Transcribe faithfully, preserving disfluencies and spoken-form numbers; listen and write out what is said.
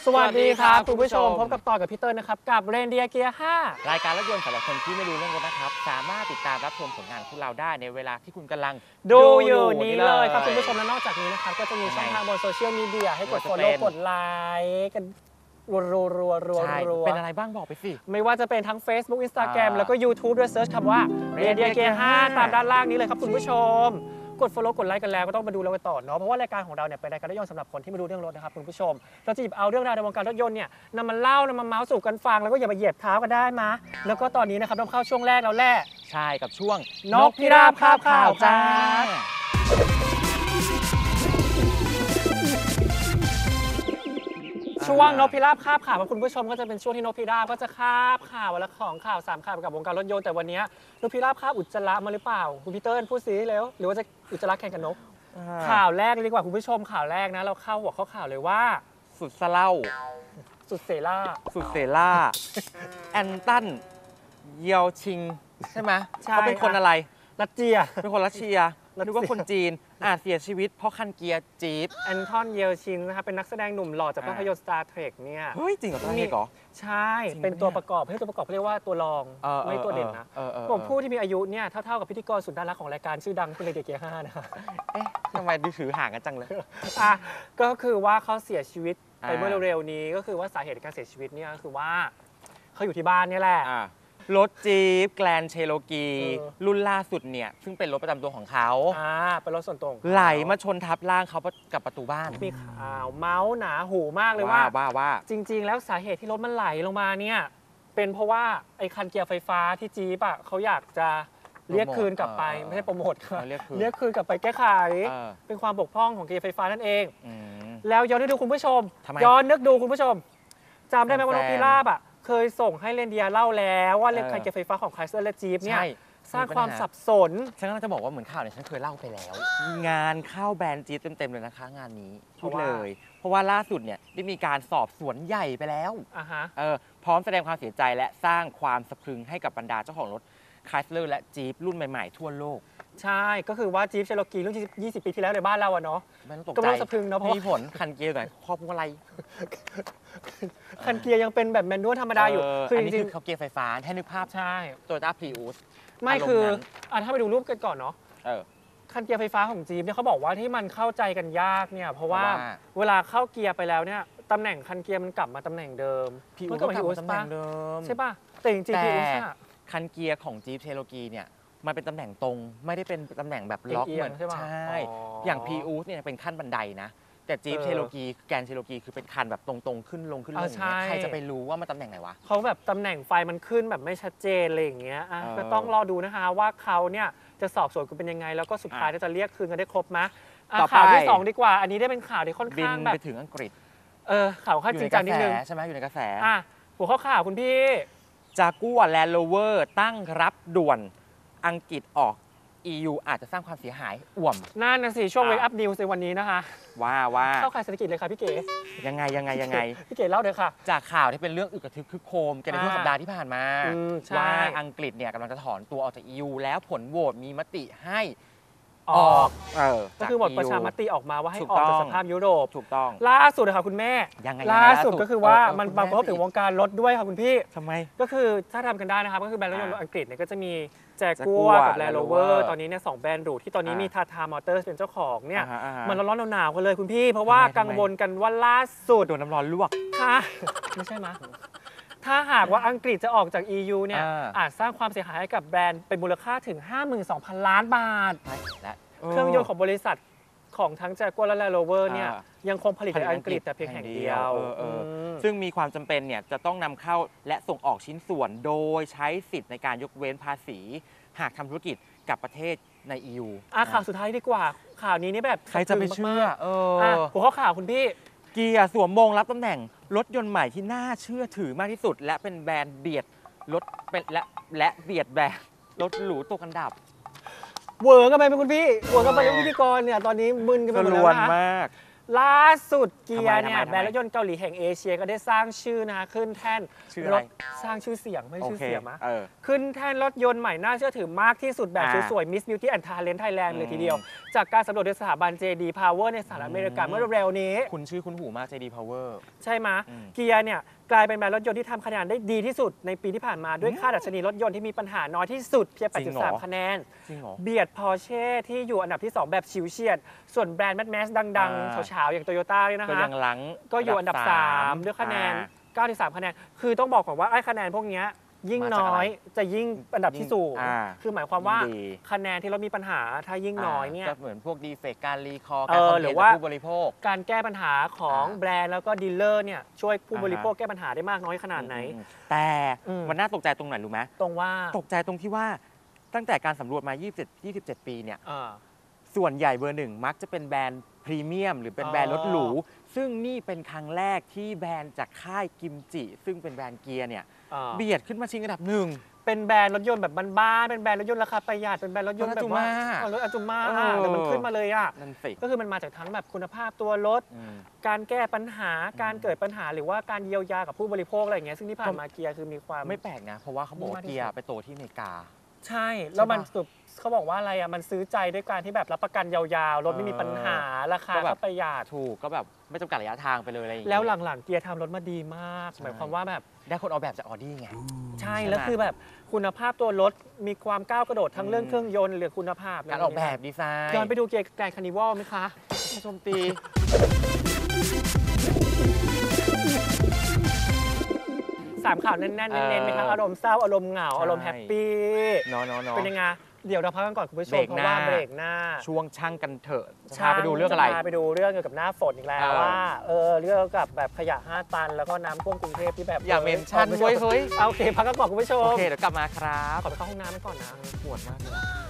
วัสดีครับคุณผู้ชมพบกับต่อกับพี่เติ้ลนะครับกับเรนเดียเกียร์ห้ารายการรถยนต์สำหรับคนที่ไม่รู้เรื่องรถนะครับสามารถติดตามรับชมผลงานของเราได้ในเวลาที่คุณกำลังดูอยู่นี้เลยครับคุณผู้ชมและนอกจากนี้นะครับก็จะมีช่องทางบนโซเชียลมีเดียให้กด follow กดไลค์กันรัวๆรัวรัวรัวเป็นอะไรบ้างบอกไปสิไม่ว่าจะเป็นทั้ง Facebook Instagram แล้วก็ YouTube ด้วยเซิร์ชคำว่าเรนเดียเกียร์ห้าตามด้านล่างนี้เลยครับคุณผู้ชมกด follow กดไลค์กันแล้วก็ต้องมาดูเรากันต่อเนาะเพราะว่ารายการของเราเนี่ยเป็นรายการรถยนต์สำหรับคนที่ไม่รู้เรื่องรถนะครับคุณผู้ชมเราจะหยิบเอาเรื่องราวในวงการรถยนต์เนี่ยนำมาเล่านำมาเมาส์สู่กันฟังแล้วก็อย่ามาเหยียบเท้ากันได้มาแล้วก็ตอนนี้นะครับต้องเข้าช่วงแรกแล้วแหละใช่กับช่วงนกพิราบคาบข่าวจ้าช่วงนกพิราบคาบข่าวคุณผู้ชมก็จะเป็นช่วงที่นกพิราบก็จะคาบข่าวและของข่าวสามข่าวกับวงการรถยนต์แต่วันนี้นกพิราบคาบอุจจาระมาหรือเปล่าคุณพีเตอร์พูดซิแล้วหรือว่าจะอุจจาระแข่งกับนกข่าวแรกดีกว่าคุณผู้ชมข่าวแรกนะเราเข้าหัวข้อข่าวเลยว่าสุดเศร้าสุดเซล่าสุดเซล่าแอนตันเยลชิงใช่ไหมเขาเป็นคนอะไรรัสเซียเป็นคนรัสเซียนึกว่าคนจีนอาจเสียชีวิตเพราะคันเกียร์จี๊ปแอนทอนเยลชินนะครับเป็นนักแสดงหนุ่มหล่อจากภาพยนตร์ Star Trek เนี่ยเฮ้ยจริงเหรอตัวนี้เหรอใช่เป็นตัวประกอบให้ตัวประกอบเรียกว่าตัวรองไม่ตัวเด่นนะผมผู้ที่มีอายุเนี่ยเท่าๆกับพิธีกรสุดน่ารักของรายการชื่อดังคุณเลเดียเกียร์ห้านะเอ๊ะทำไมดูถือห่างกันจังเลยอ่ะก็คือว่าเขาเสียชีวิตไปเมื่อเร็วๆนี้ก็คือว่าสาเหตุการเสียชีวิตเนี่ยก็คือว่าเขาอยู่ที่บ้านนี่แหละรถจี๊ปแกรนด์เชโรกีรุ่นล่าสุดเนี่ยซึ่งเป็นรถประจำตัวของเขาอ่าเป็นรถส่วนตัวไหลมาชนทับร่างเขากับประตูบ้านมีข่าวเมาส์หนาหูมากเลยว่าว่าว่าจริงๆแล้วสาเหตุที่รถมันไหลลงมาเนี่ยเป็นเพราะว่าไอ้คันเกียร์ไฟฟ้าที่จี๊ปอ่ะเขาอยากจะเรียกคืนกลับไปไม่ใช่โปรโมทค่ะเรียกคืนกลับไปแก้ไขเป็นความบกพร่องของเกียร์ไฟฟ้านั่นเองแล้วย้อนนึกดูคุณผู้ชมย้อนนึกดูคุณผู้ชมจำได้ไหมว่านกพิราบอ่ะเคยส่งให้เรนเดียเล่าแล้วว่าเรื่องคันเกียร์ไฟฟ้าของไคลเซอร์และจี๊ปเนี่ยสร้างความสับสนฉันก็จะบอกว่าเหมือนข่าวเนี่ยฉันเคยเล่าไปแล้วงานเข้าแบรนด์จี๊ปเต็มๆเลยนะคะงานนี้พูดเลยเพราะว่าล่าสุดเนี่ยได้มีการสอบสวนใหญ่ไปแล้วเออพร้อมแสดงความเสียใจและสร้างความสะพรึงให้กับบรรดาเจ้าของรถไคลเซอร์และจี๊ปรุ่นใหม่ๆทั่วโลกใช่ก็คือว่าจี๊ปเชโรกีรุ่นยี่สิบปีที่แล้วในบ้านเราอะเนาะไม่ต้องตกใจสะพรึงเนาะเพราะมีผลคันเกียร์หน่อยครอบพวงมาลัยคันเกียร์ยังเป็นแบบแมนนวลธรรมดาอยู่คือจริงๆเขาเกียร์ไฟฟ้าแค่นึกภาพใช่โตโยต้าพรีอุสไม่คืออ่ะถ้าไปดูรูปกันก่อนเนาะคันเกียร์ไฟฟ้าของจี๊ปเนี่ยเขาบอกว่าที่มันเข้าใจกันยากเนี่ยเพราะว่าเวลาเข้าเกียร์ไปแล้วเนี่ยตำแหน่งคันเกียร์มันกลับมาตำแหน่งเดิมมันก็กลับมาตำแหน่งเดิมใช่ป่ะแต่จริงๆพรีอุสอะคันเกียร์ของจี๊ปเชโรกีเนี่ยมันเป็นตำแหน่งตรงไม่ได้เป็นตำแหน่งแบบล็อกเหมือนใช่ไหมใช่อย่างพีอูสเนี่ยเป็นขั้นบันไดนะแต่จี๊ปเชโรกีแกรนด์เชโรกีคือเป็นคันแบบตรงๆขึ้นลงขึ้นลงใครจะไปรู้ว่ามันตำแหน่งไหนวะเขาแบบตำแหน่งไฟมันขึ้นแบบไม่ชัดเจนอะไรอย่างเงี้ยก็ต้องรอดูนะคะว่าเขาเนี่ยจะสอบสวนกันเป็นยังไงแล้วก็สุดท้ายจะเรียกคืนกันได้ครบไหมข่าวที่สองดีกว่าอันนี้ได้เป็นข่าวที่ค่อนข้างแบบไปถึงอังกฤษเออข่าวค่อนข้างจริงจังนิดนึงใช่ไหมอยู่ในกระแสอ่ะหัวข้อข่าวคุณพี่จากัวแลนด์โรเวอร์ตั้งรับด่วนอังกฤษออก อี ยู อาจจะสร้างความเสียหายอ่วมนั่นนะสิช่วง Wake Up News ในวันนี้นะคะว่าว่าเข้าขายเศรษฐกิจเลยค่ะพี่เก๋ยังไงยังไงยังไงพี่เก๋เล่าเถอะค่ะจากข่าวที่เป็นเรื่องอึกกระทึกคึกโครมกันในช่วงสัปดาห์ที่ผ่านมาว่าอังกฤษเนี่ยกำลังจะถอนตัวออกจาก อี ยู แล้วผลโหวตมีมติให้ออกก็คือหมดประชามติออกมาว่าให้ออกจากสภาพยุโรปถูกต้องล่าสุดค่ะคุณแม่ล่าสุดก็คือว่ามันบางกระทบถึงวงการรถด้วยค่ะคุณพี่ทำไมก็คือถ้าทำกันได้นะครับก็คือแบรนด์รถยนต์อังกฤษเนี่ยก็จะมีแจกัวกับแลนด์โรเวอร์ตอนนี้เนี่ยสองแบรนด์หรูที่ตอนนี้มีทาทามอเตอร์เป็นเจ้าของเนี่ยมันร้อนๆหนาวๆกันเลยคุณพี่เพราะว่ากังวลกันว่าล่าสุดโดนน้ำร้อนลวกค่ะไม่ใช่มั้ยถ้าหากว่าอังกฤษจะออกจาก อี ยู เนี่ยอาจสร้างความเสียหายให้กับแบรนด์เป็นมูลค่าถึง ห้าหมื่นสองพัน ล้านบาทเครื่องยนต์ของบริษัทของทั้งแจกัวและแลนด์โรเวอร์เนี่ยยังคงผลิตในอังกฤษแต่เพียงแห่งเดียวซึ่งมีความจำเป็นเนี่ยจะต้องนำเข้าและส่งออกชิ้นส่วนโดยใช้สิทธิ์ในการยกเว้นภาษีหากทำธุรกิจกับประเทศใน อี ยูอ่ะข่าวสุดท้ายดีกว่าข่าวนี้นี่แบบใครจะไปเชื่อเออหัวข้อข่าวคุณพี่เกียร์สวมมงรับตำแหน่งรถยนต์ใหม่ที่น่าเชื่อถือมากที่สุดและเป็นแบรนด์เบียดรถเป็นและและเบียดแบรนด์รถหรูตกอันดับเวอร์กันไปเป็นคุณพี่เวอร์กันไปเป็นพิธีกรเนี่ยตอนนี้มึนกันไปหมดแล้วนะมากล่าสุดเกียร์เนี่ยทำไมทำไมแบรนด์รถยนต์เกาหลีแห่งเอเชียก็ได้สร้างชื่อนะคะขึ้นแท่นชื่ออะไรรถสร้างชื่อเสียงไม่โอชื่อเคเสียงมะเออขึ้นแท่นรถยนต์ใหม่น่าเชื่อถือมากที่สุดแบบอ่าสวยๆ Miss Beauty and Talent Thailand เลยอืมทีเดียว จากการสำรวจโดยสถาบัน เจ ดี Power ในสหรัฐอเมริกาอืมเมื่อเร็วๆนี้คุณชื่อคุณหูมาก เจ ดี Power ใช่ไหมอืมเกียร์เนี่ยกลายเป็นแบรนด์รถยนต์ที่ทำคะแนนได้ดีที่สุดในปีที่ผ่านมาด้วยค่าดัชนีรถยนต์ที่มีปัญหาน้อยที่สุดเพียงจริงเหรอ 8.3 คะแนนจริงเหรอเบียด Porsche ที่อยู่อันดับที่ สอง แบบฉิวเฉียด ส่วนแบรนด์แมสๆดังอ่าๆเฉาๆอย่าง Toyota เนี่ยนะก็คะยังหลังก็อยู่อันดับ สาม ด้วยคะแนนอ่าเก้าสิบสาม คะแนน คือต้องบอกก่อนว่าไอ้คะแนนพวกเนี้ยยิ่งมาจากน้อะไรอยจะยิ่งอันดับที่สูงอ่าคือหมายความว่ายิ่งดีคะแนนที่เรามีปัญหาถ้ายิ่งน้อยเนี่ยก็เหมือนพวกดีเฟกการรีคอร์เอการอคอมหเพรืลอน ว่าจากผู้บริโภคการแก้ปัญหาของอ่าแบรนด์แล้วก็ดีลเลอร์เนี่ยช่วยผู้อ่าฮะบริโภคแก้ปัญหาได้มากน้อยขนาดไหนอืมแต่อืมมันน่าตกใจตรงไหนรู้ไหมตรงว่าตกใจตรงที่ว่าตั้งแต่การสำรวจมา ยี่สิบเจ็ด ยี่สิบเจ็ด ปีเนี่ยเออส่วนใหญ่เบอร์หนึ่งมักจะเป็นแบรนด์พรีเมียมหรือเป็นแบรนด์รถหรูอ๋อซึ่งนี่เป็นครั้งแรกที่แบรนด์จากค่ายกิมจิ ซึ่งเป็นแบรนด์เกียร์เนี่ยเออเบียดขึ้นมาชิงอันดับหนึ่งเป็นแบรนด์รถยนต์แบบบ้านๆเป็นแบรนด์รถยนต์ราคาประหยัดเป็นแบรนด์รถยนต์แบบว่าเออเออรถอาจุมาเออแต่มันขึ้นมาเลยอ่ะนั่นสิก็คือมันมาจากทั้งแบบคุณภาพตัวรถอืมการแก้ปัญหา การอืมเกิดปัญหาหรือว่าการเยียวยากับผู้บริโภคอะไรอย่างเงี้ยซึ่งที่ผ่านมาเกียร์คือมีความไม่แปลกนะ เพราะว่าเขาบอกว่าเกียร์ไปโตที่อเมริกาใช่ แล้วมันใช่ปะสุดเขาบอกว่าอะไรอ่ะมันซื้อใจด้วยการที่แบบรับประกันยาวๆรถไม่มีปัญหาราคาก็แบก็บประหยัดถูกก็แบบไม่จำกัดระยะทางไปเลยอะไรอย่างเงี้ยแล้วหลังๆเกียร์ทำรถมาดีมากใช่หมายความว่าแบบได้คนออกแบบจากออดี้ไงใช่ใช่ไหมแล้วคือแบบคุณภาพตัวรถมีความก้าวกระโดดทั้งเรื่องอืมเครื่องยนต์หรือคุณภาพการออกแบบดีไซน์ย้อนไปดูเกียร์แกรนด์คาร์นิวัลไหมคะชมตีสามข่าวแน่นๆเอเน้อนๆไหมคะอารมณ์เศร้าอารมณ์เหงาใช่อารมณ์แฮปปี้เนาะเนาะเนาะเป็นยังไงเดี๋ยวเราพักกันก่อนคุณผู้ชเบรมกเพราะหน้าว่าเบรกหน้าช่วงช่างกันเถอะจะพาไปดูเรื่องอะไรจะพาไปดูเรื่องเกี่ยวกับหน้าฝนอีกแล้วเออว่าเออเรื่องกับแบบขยะห้าตัน แล้วก็น้ำท่วมกรุงเทพที่แบบอย่าเมนชั่นอาเว้ยเฮ้ยเอาโอเคพักกันก่อนคุณผู้ชมโอเค เดี๋ยวกลับมาครับขอไปเข้าห้องน้ำไปก่อนนะปวดมากเลย